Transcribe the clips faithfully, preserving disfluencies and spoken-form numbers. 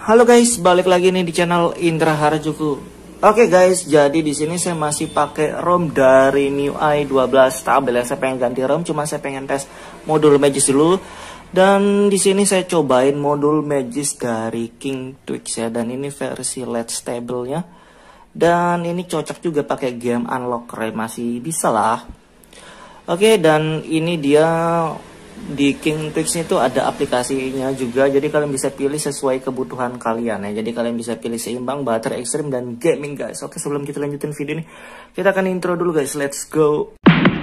Halo guys, balik lagi nih di channel Indra Harajuku. Oke guys, jadi di sini saya masih pakai ROM dari M I U I dua belas stabil ya. Saya pengen ganti ROM, cuma saya pengen tes modul Magis dulu. Dan di sini saya cobain modul Magis dari King Twix ya. Dan ini versi L E D stable-nya. Dan ini cocok juga pakai game unlock, masih bisa lah. Oke, dan ini dia. Di King Twix itu ada aplikasinya juga, jadi kalian bisa pilih sesuai kebutuhan kalian ya. Jadi kalian bisa pilih seimbang, baterai ekstrim, dan gaming guys. Oke, sebelum kita lanjutin video ini, kita akan intro dulu guys. Let's go.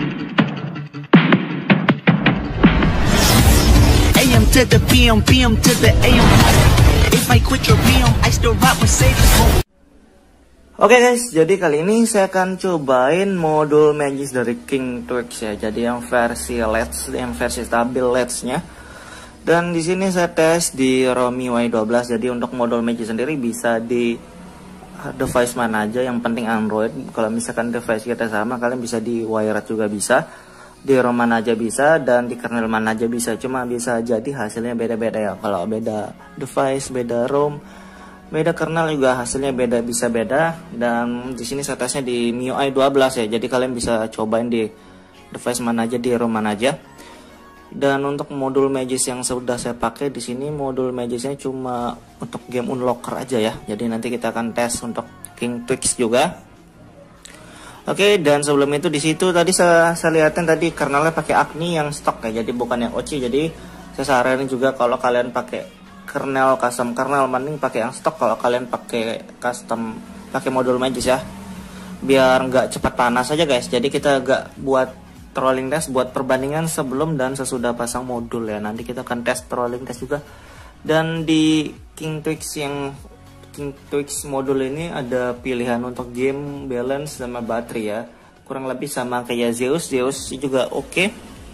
A M to the P M, P M to the A M. If I quit your P M, I still rock with Sage. Oke guys, jadi kali ini saya akan cobain modul Magis dari King Twix ya. Jadi yang versi L E D, yang versi stabil L E D-nya. Dan di sini saya tes di ROM M I U I dua belas. Jadi untuk modul Magis sendiri bisa di device mana aja, yang penting Android. Kalau misalkan device kita sama, kalian bisa di wired juga bisa. Di ROM mana aja bisa, dan di kernel mana aja bisa. Cuma bisa jadi hasilnya beda-beda ya. Kalau beda device, beda ROM, beda kernel juga hasilnya beda, bisa beda. Dan di sini saya tesnya di M I U I dua belas ya. Jadi kalian bisa cobain di device mana aja, di ROM mana aja. Dan untuk modul Magis yang sudah saya pakai di sini, modul Magisnya cuma untuk game unlocker aja ya. Jadi nanti kita akan tes untuk King Twix juga. Oke, dan sebelum itu di situ tadi saya, saya lihatin tadi kernelnya pakai Acne yang stok ya. Jadi bukan yang O C. Jadi saya saranin juga kalau kalian pakai kernel custom kernel, mending pakai yang stok kalau kalian pakai custom, pakai modul Magis ya, biar nggak cepat panas aja guys. Jadi kita nggak buat trolling test, buat perbandingan sebelum dan sesudah pasang modul ya. Nanti kita akan tes trolling test juga. Dan di King Twix yang King Twix modul ini ada pilihan untuk game, balance, sama baterai ya. Kurang lebih sama kayak Zeus, Zeus juga oke. Okay.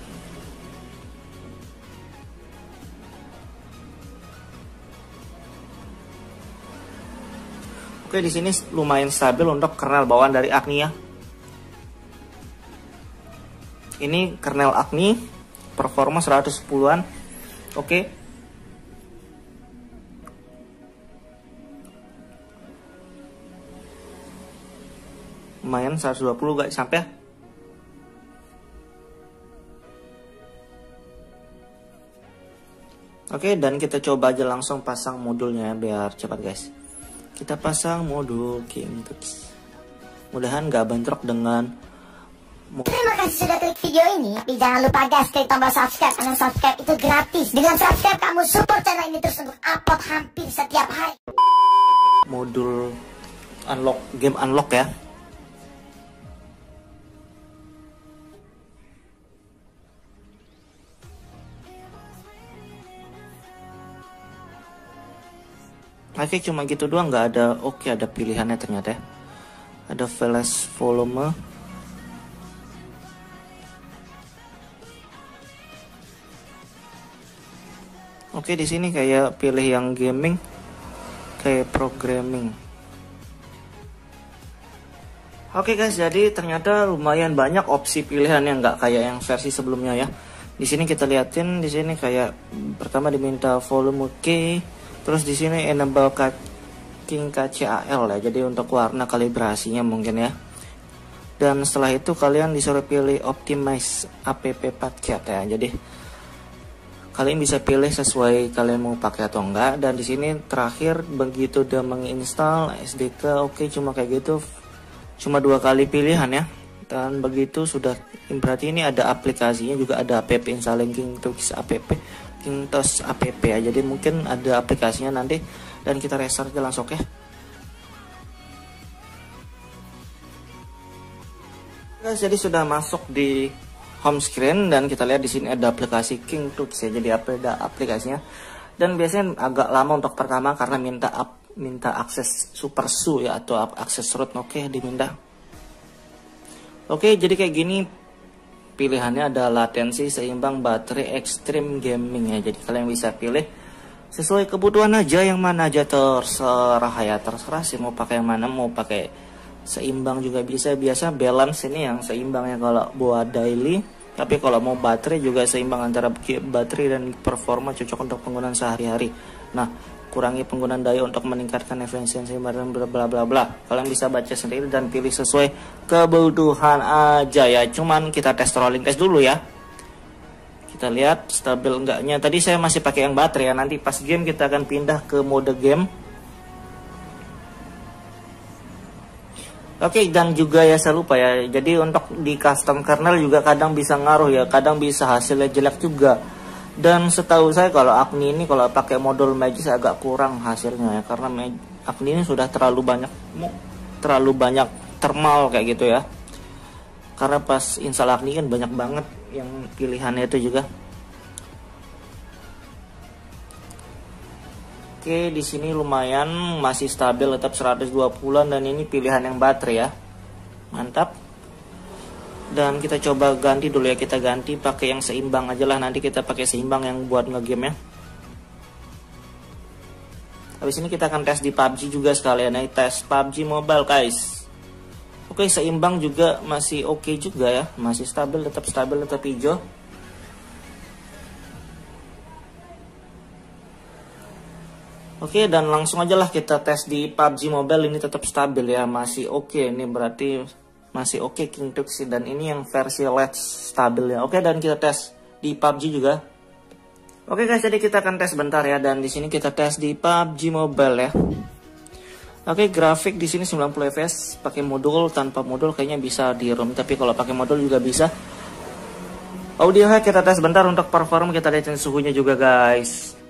Oke, di sini lumayan stabil untuk kernel bawaan dari Acne ya. Ini kernel Acne, performa seratus sepuluhan. Oke. Lumayan seratus dua puluh guys sampai. Oke, dan kita coba aja langsung pasang modulnya biar cepat guys. Kita pasang modul King Twix. Mudahan gak bentrok dengan. Terima kasih sudah klik video ini. Tapi jangan lupa guys, klik tombol subscribe, karena subscribe itu gratis. Dengan subscribe kamu support channel ini terus untuk upload hampir setiap hari. Modul unlock, game unlock ya. Oke, cuma gitu doang, nggak ada. Oke, ada pilihannya ternyata ya. Ada flash volume. Oke, di sini kayak pilih yang gaming, kayak programming. Oke guys, jadi ternyata lumayan banyak opsi pilihan yang nggak kayak yang versi sebelumnya ya. Di sini kita liatin, di sini kayak pertama diminta volume K. Terus di sini enable King K C A L ya, jadi untuk warna kalibrasinya mungkin ya. Dan setelah itu kalian disuruh pilih optimize app paket ya. Jadi kalian bisa pilih sesuai kalian mau pakai atau enggak. Dan di sini terakhir begitu udah menginstal S D K, oke, cuma kayak gitu, cuma dua kali pilihan ya. Dan begitu sudah, berarti ini ada aplikasinya juga, ada app installing King Twix app, King Twix app ya. Jadi mungkin ada aplikasinya nanti, dan kita restart aja langsung ya. Guys, jadi sudah masuk di home screen dan kita lihat di sini ada aplikasi King Twix ya. Jadi ada aplikasinya, dan biasanya agak lama untuk pertama karena minta up, minta akses super su ya, atau akses root. Oke, diminta. Oke, jadi kayak gini pilihannya ada latensi, seimbang, baterai, ekstrim, gaming ya. Jadi kalian bisa pilih sesuai kebutuhan aja, yang mana aja terserah ya, terserah sih mau pakai yang mana. Mau pakai seimbang juga bisa, biasa balance ini yang seimbang ya kalau buat daily. Tapi kalau mau baterai juga seimbang antara baterai dan performa, cocok untuk penggunaan sehari-hari. Nah, kurangi penggunaan daya untuk meningkatkan efisiensi bla bla bla bla. Kalian bisa baca sendiri dan pilih sesuai kebutuhan aja ya. Cuman kita tes rolling test dulu ya. Kita lihat stabil enggaknya. Tadi saya masih pakai yang baterai ya. Nanti pas game kita akan pindah ke mode game. Oke, dan juga ya saya lupa ya. Jadi untuk di custom kernel juga kadang bisa ngaruh ya. Kadang bisa hasilnya jelek juga. Dan setahu saya kalau Agni ini kalau pakai modul Magis agak kurang hasilnya ya. Karena Agni ini sudah terlalu banyak terlalu banyak thermal kayak gitu ya. Karena pas install Agni kan banyak banget yang pilihannya itu juga. Oke, di sini lumayan masih stabil tetap seratus dua puluh dan ini pilihan yang baterai ya. Mantap. Dan kita coba ganti dulu ya, kita ganti pakai yang seimbang aja lah, nanti kita pakai seimbang yang buat ngegame ya. Habis ini kita akan tes di P U B G juga sekalian ya, tes P U B G Mobile guys. Oke, seimbang juga masih oke juga ya, masih stabil, tetap stabil, tetap hijau. Oke, dan langsung aja lah kita tes di P U B G Mobile, ini tetap stabil ya, masih oke. Ini berarti masih oke King Tuxi, dan ini yang versi Let's stabil ya. Oke, dan kita tes di P U B G juga. Oke guys, jadi kita akan tes bentar ya, dan di sini kita tes di P U B G Mobile ya. Oke, grafik di sini sembilan puluh F P S pakai modul, tanpa modul kayaknya bisa di ROM, tapi kalau pakai modul juga bisa. Audio kita tes bentar untuk perform, kita lihat suhunya juga guys.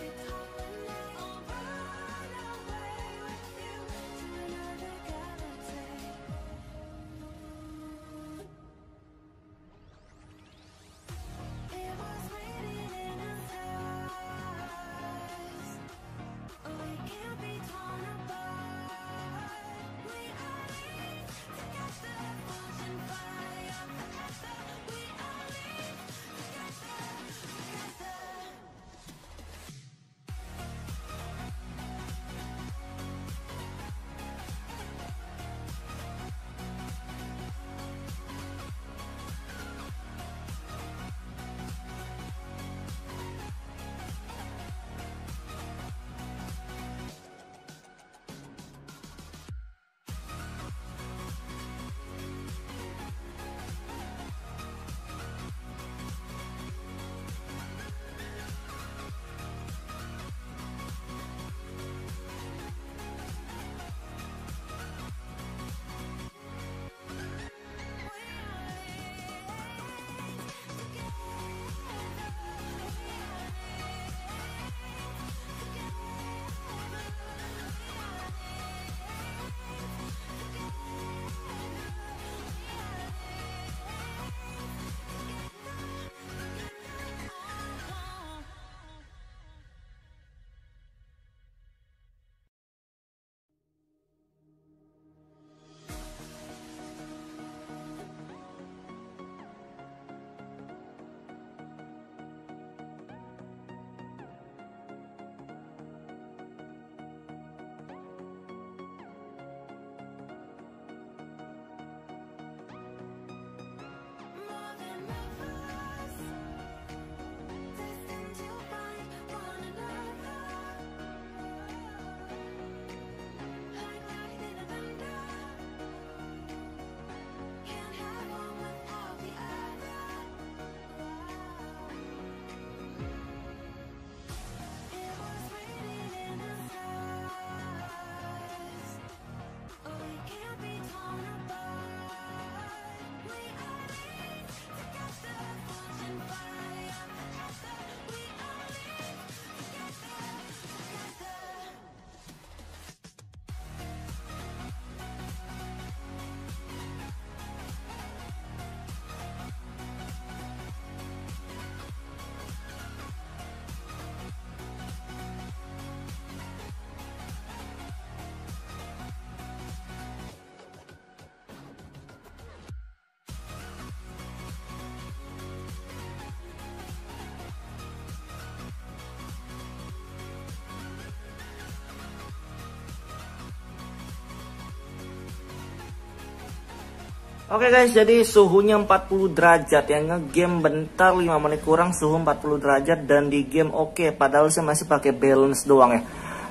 Oke guys, jadi suhunya empat puluh derajat ya, nge-game bentar lima menit kurang suhu empat puluh derajat dan di game oke, padahal saya masih pakai balance doang ya.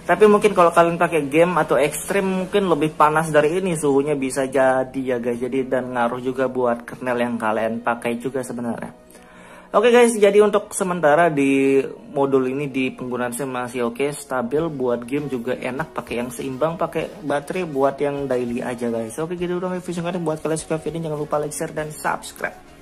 Tapi mungkin kalau kalian pakai game atau ekstrim mungkin lebih panas dari ini suhunya, bisa jadi ya guys. Jadi dan ngaruh juga buat kernel yang kalian pakai juga sebenarnya. Oke guys, jadi untuk sementara di modul ini di penggunaan saya masih oke, stabil. Buat game juga enak, pakai yang seimbang, pakai baterai buat yang daily aja guys. Oke gitu dong video kali. Buat kalian suka video ini jangan lupa like, share, dan subscribe.